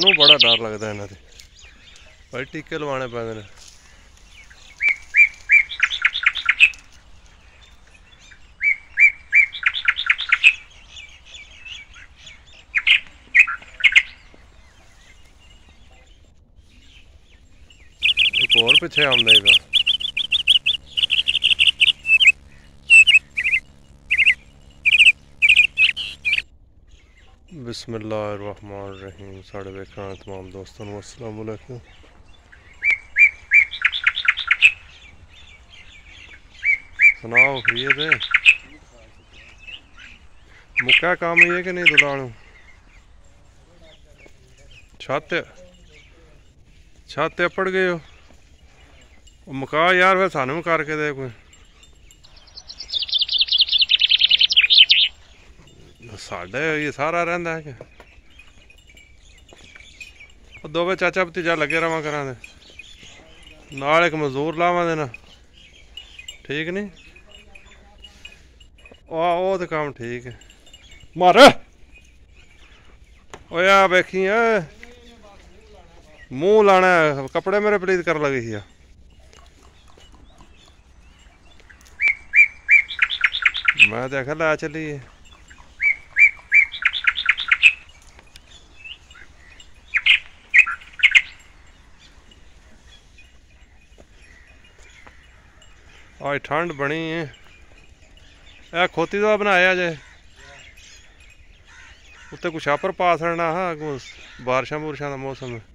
सानू बड़ा डर लगता इन्हां ते भाई टीके लवाने पैंदे ने। एक और पिछे आंदा इहदा बिस्मिल्लाहिर्रहमानिर्रहीम। साढ़े वेखण तमाम दोस्तों को अस्सलाम वालेकुम। सुनाओ खरीद है मुक्का काम ये कि नहीं दुलाणू छत अपड़ गए हो मुका यार फिर सानू भी करके दे कोई साढ़े ये सारा रहिंदा है कि दोवे चाचा भतीजा लगे रहा करा दे नाल एक मजदूर लावा देना ठीक नहीं ओ तो काम ठीक है मार ओया वेखी मुंह लाना कपड़े मेरे पलीत कर लगी ही मैं तो आखा ला चलिए आज ठंड बनी है यह खोती तो बनाया जे उत्ते कुछ छापर पा छड़ना हा बारिशा बुरिशा का मौसम है।